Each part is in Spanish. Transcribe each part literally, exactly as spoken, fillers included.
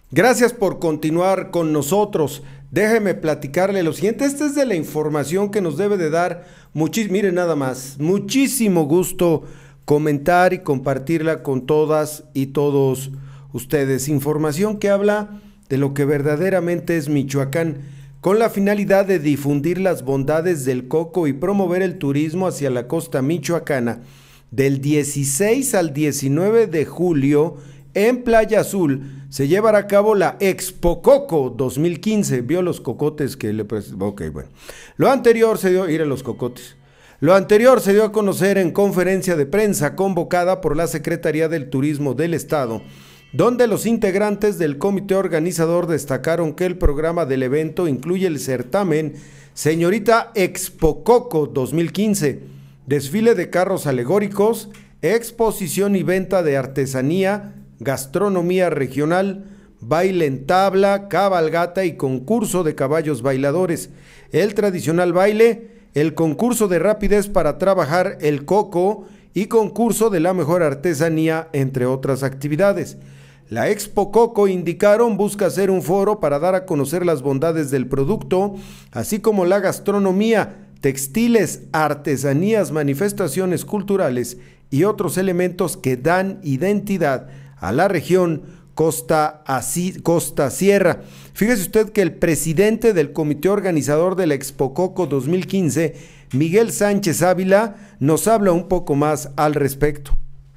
Gracias por continuar con nosotros. Déjeme platicarle lo siguiente. Esta es de la información que nos debe de dar muchísimo, miren nada más, muchísimo gusto comentar y compartirla con todas y todos ustedes. Información que habla de lo que verdaderamente es Michoacán, con la finalidad de difundir las bondades del coco y promover el turismo hacia la costa michoacana. Del dieciséis al diecinueve de julio, en Playa Azul, se llevará a cabo la Expo Coco dos mil quince. ¿Vio los cocotes que le presentó? Ok, bueno. Lo anterior se dio, ir a los cocotes. Lo anterior se dio a conocer en conferencia de prensa convocada por la Secretaría del Turismo del Estado, donde los integrantes del comité organizador destacaron que el programa del evento incluye el certamen Señorita Expo Coco dos mil quince, desfile de carros alegóricos, exposición y venta de artesanía, gastronomía regional, baile en tabla, cabalgata y concurso de caballos bailadores, el tradicional baile, el concurso de rapidez para trabajar el coco y concurso de la mejor artesanía, entre otras actividades. La Expo Coco, indicaron, busca ser un foro para dar a conocer las bondades del producto, así como la gastronomía, textiles, artesanías, manifestaciones culturales y otros elementos que dan identidad a la región Costa, así, Costa Sierra. Fíjese usted que el presidente del comité organizador de la Expo Coco dos mil quince, Miguel Sánchez Ávila, nos habla un poco más al respecto.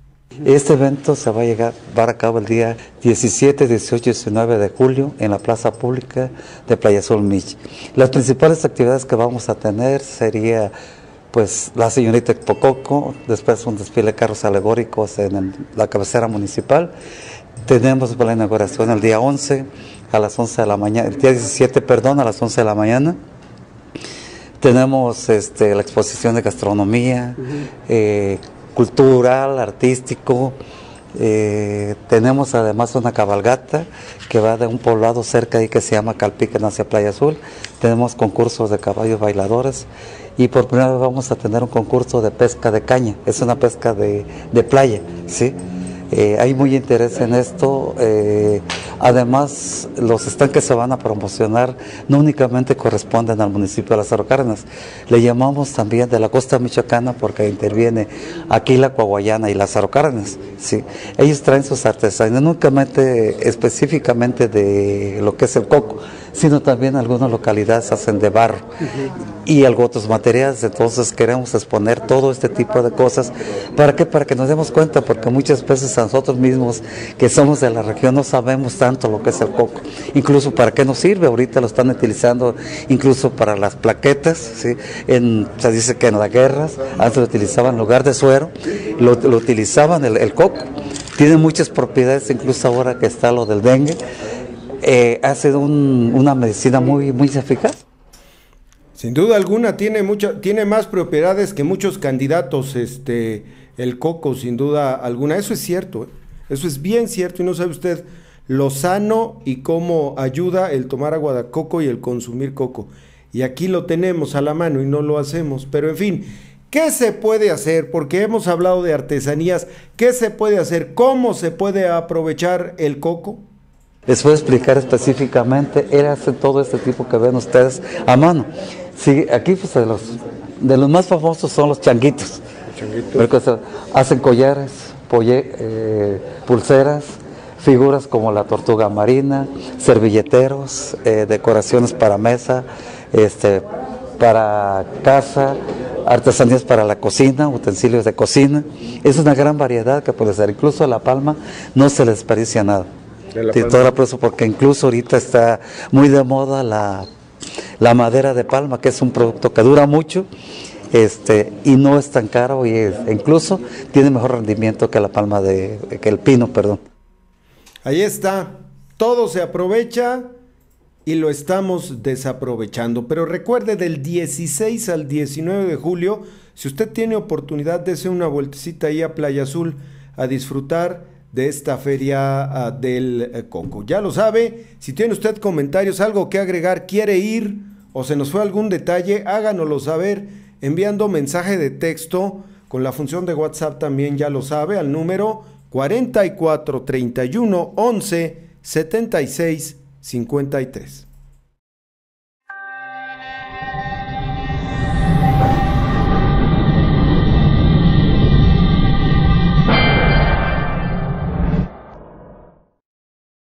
Este evento se va a llegar, va a cabo el día diecisiete, dieciocho y diecinueve de julio en la plaza pública de Playa Azul Mich. Las principales actividades que vamos a tener sería pues la señorita Expo Coco, después un desfile de carros alegóricos en el, la cabecera municipal. Tenemos la inauguración el día once a las once de la mañana, el día diecisiete, perdón, a las once de la mañana. Tenemos este, la exposición de gastronomía, uh-huh. eh, cultural, artístico. Eh, tenemos además una cabalgata que va de un poblado cerca ahí que se llama Calpiquen hacia Playa Azul. Tenemos concursos de caballos bailadores y por primera vez vamos a tener un concurso de pesca de caña. Es una pesca de, de playa, ¿sí? Eh, hay muy interés en esto. Eh, además, los stands que se van a promocionar no únicamente corresponden al municipio de Lázaro Cárdenas, le llamamos también de la costa michoacana porque interviene Aquila, Coahuayana y Lázaro Cárdenas, ¿sí? Ellos traen sus artesanías, no únicamente específicamente de lo que es el coco, sino también algunas localidades hacen de barro uh-huh. y algo otros materiales. Entonces queremos exponer todo este tipo de cosas. ¿Para qué? Para que nos demos cuenta, porque muchas veces a nosotros mismos que somos de la región no sabemos tanto lo que es el coco, incluso para qué nos sirve. Ahorita lo están utilizando incluso para las plaquetas, ¿sí? En, se dice que en las guerras antes lo utilizaban en lugar de suero, lo, lo utilizaban el, el coco. Tiene muchas propiedades, incluso ahora que está lo del dengue. Eh, ha sido un, una medicina muy, muy eficaz. Sin duda alguna, tiene, mucha, tiene más propiedades que muchos candidatos, este, el coco, sin duda alguna. Eso es cierto, ¿eh? Eso es bien cierto, y no sabe usted lo sano y cómo ayuda el tomar agua de coco y el consumir coco. Y aquí lo tenemos a la mano y no lo hacemos, pero en fin, ¿qué se puede hacer? Porque hemos hablado de artesanías, ¿qué se puede hacer? ¿Cómo se puede aprovechar el coco? Les voy a explicar específicamente. Él hace todo este tipo que ven ustedes a mano. Sí, aquí pues de los, de los más famosos son los changuitos. changuitos. Hacen collares, polle, eh, pulseras, figuras como la tortuga marina, servilleteros, eh, decoraciones para mesa, este, para casa, artesanías para la cocina, utensilios de cocina. Es una gran variedad que puede ser. Incluso a la palma no se les desperdicia nada. Sí, todo el aprecio, porque incluso ahorita está muy de moda la, la madera de palma, que es un producto que dura mucho este, y no es tan caro, y es, incluso tiene mejor rendimiento que la palma de, que el pino, perdón. Ahí está, todo se aprovecha y lo estamos desaprovechando, pero recuerde, del dieciséis al diecinueve de julio, si usted tiene oportunidad, dése una vueltecita ahí a Playa Azul a disfrutar de esta feria uh, del uh, coco. Ya lo sabe, si tiene usted comentarios, algo que agregar, quiere ir o se nos fue algún detalle, háganoslo saber enviando mensaje de texto con la función de WhatsApp también, ya lo sabe, al número cuarenta y cuatro, treinta y uno, once, setenta y seis cincuenta y tres.